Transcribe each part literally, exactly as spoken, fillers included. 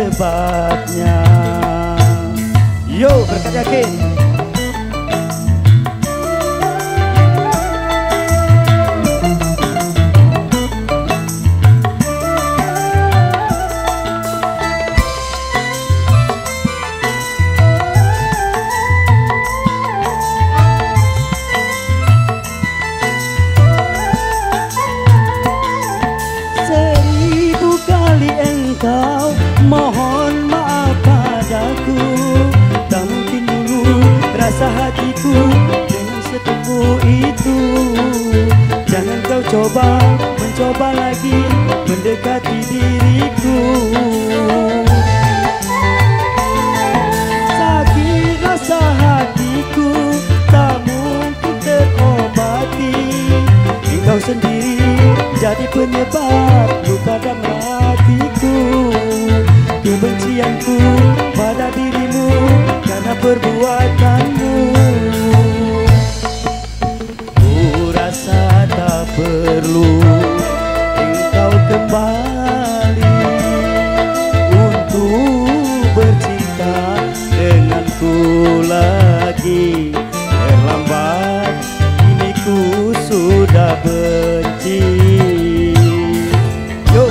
sebabnya. Yo, berkat yakin. Engkau mohon maaf padaku, tak mungkin dulu rasa hatiku dengan setuju itu. Jangan kau coba mencoba lagi mendekati diriku. Sakit rasa hatiku tak mungkin terobati. Engkau sendiri jadi penyebab luka dalam hatiku. Kebencianku pada dirimu karena perbuatanmu. Ku rasa tak perlu engkau kembali untuk bercinta denganku lagi. Terlambat kini ku sudah benci. Yo.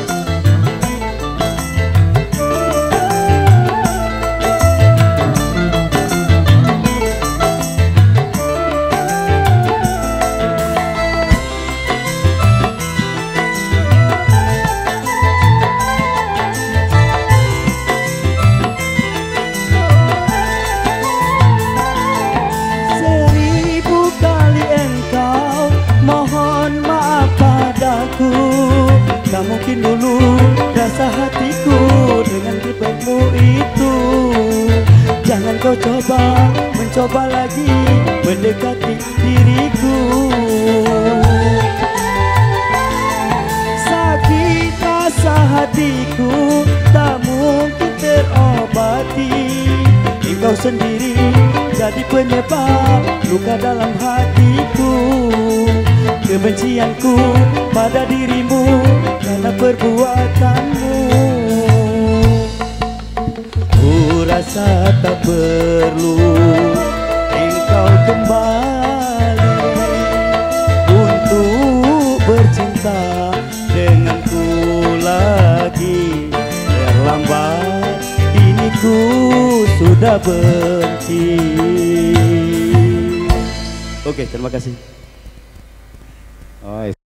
Tak mungkin dulu rasa hatiku dengan ribatmu itu. Jangan kau coba mencoba lagi mendekati diriku. Sakit rasa hatiku tak mungkin terobati. Engkau sendiri jadi penyebab luka dalam hatiku. Kebencianku pada dirimu karena perbuatanmu. Ku rasa tak perlu engkau kembali untuk bercinta denganku lagi. Terlambat kini ku sudah benci. Oke, terima kasih. Oh,